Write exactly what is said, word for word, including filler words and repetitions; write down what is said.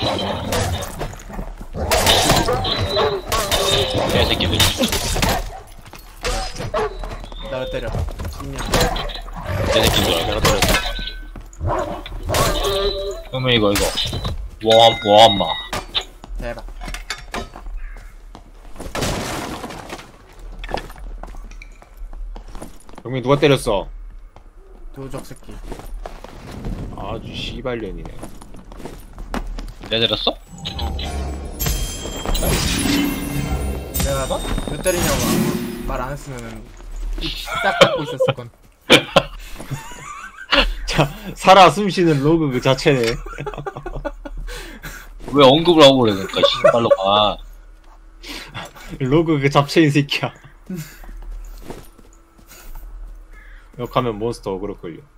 개새끼들. 나를 때려. 인형. 개새끼인 줄 알아. 내가 때렸어. 그러면 이거 이거. 와 와엄마. 대박. 형민 누가 때렸어? 도적 새끼. 아주 씨발년이네. 내가 때렸어? 어. 내가 너? 몇 때리냐고 말 안 했으면은 딱 닫고 있었을 건. 자, 살아 숨쉬는 로그 그 자체네. 왜 언급을 하고 그래 그러니까 씨발로가. 로그 그 잡채인 새끼야. 욕하면 몬스터 어그로 걸려.